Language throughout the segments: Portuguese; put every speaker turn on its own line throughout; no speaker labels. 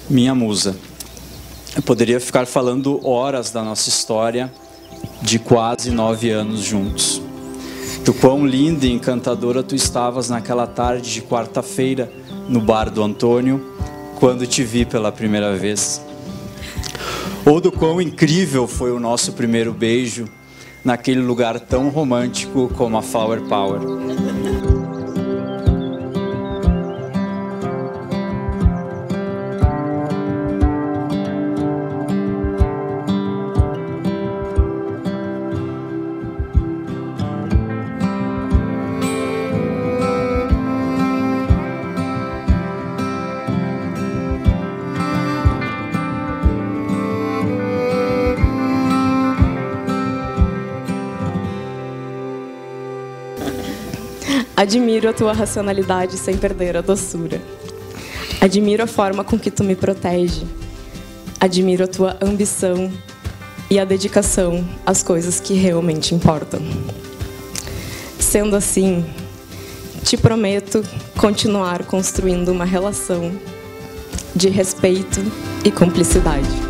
minha musa. Eu poderia ficar falando horas da nossa história de quase 9 anos juntos. Do quão linda e encantadora tu estavas naquela tarde de quarta-feira no bar do Antônio, quando te vi pela primeira vez. Ou do quão incrível foi o nosso primeiro beijo naquele lugar tão romântico como a Flower Power.
Admiro a tua racionalidade sem perder a doçura. Admiro a forma com que tu me protege. Admiro a tua ambição e a dedicação às coisas que realmente importam. Sendo assim, te prometo continuar construindo uma relação de respeito e cumplicidade.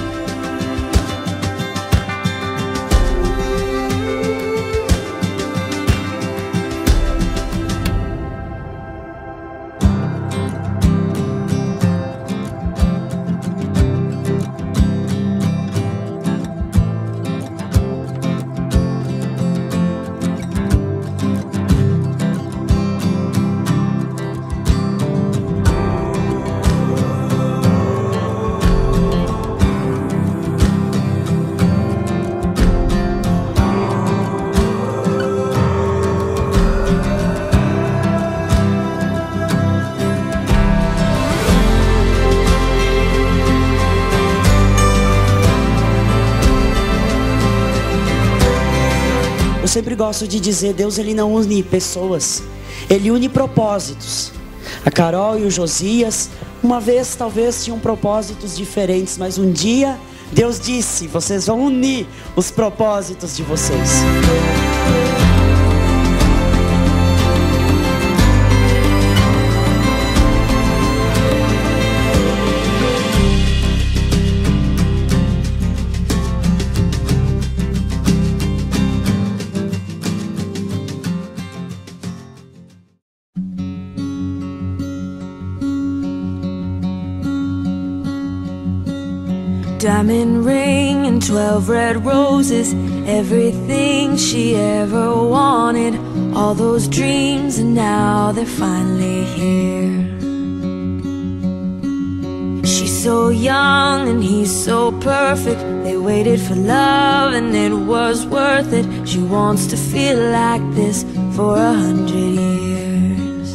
Eu sempre gosto de dizer, Deus ele não une pessoas, ele une propósitos. A Carol e o Josias, uma vez talvez tinham propósitos diferentes, mas um dia Deus disse, vocês vão unir os propósitos de vocês.
Diamond ring and 12 red roses, everything she ever wanted. All those dreams and now they're finally here. She's so young and he's so perfect. They waited for love and it was worth it. She wants to feel like this for 100 years.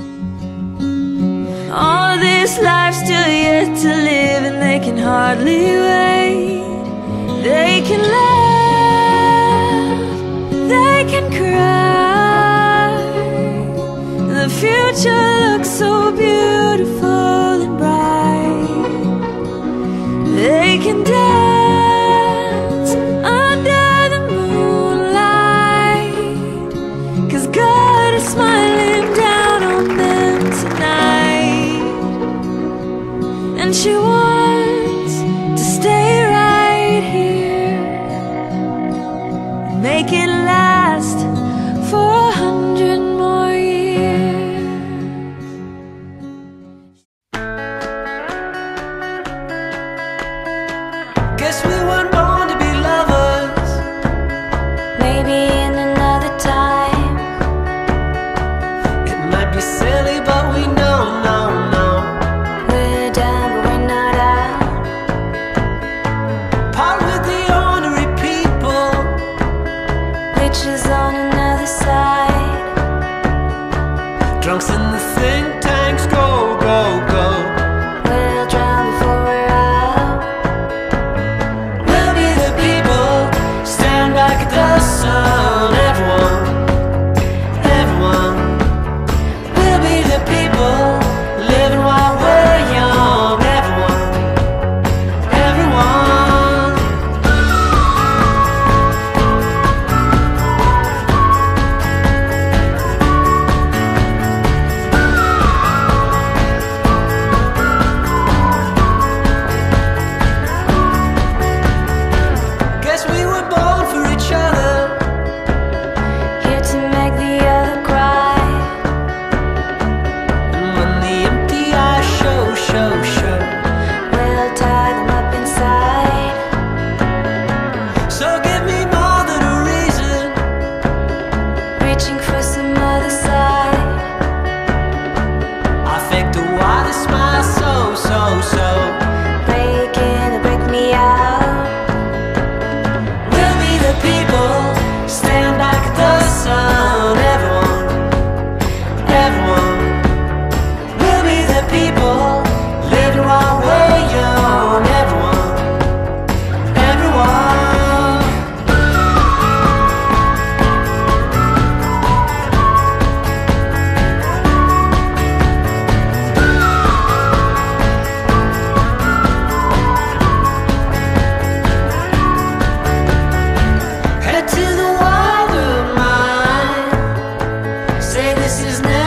All this life still yet to live, and they can hardly wait. They can laugh, they can cry. The future looks so beautiful and bright. They can dance under the moonlight, 'cause God is smiling down on them tonight. And she wants to stay right here and make it last for 100 more years.
Guess we weren't born to be lovers.
Maybe in another time.
It might be silly, but we know, no.
We're done, but we're not
This is never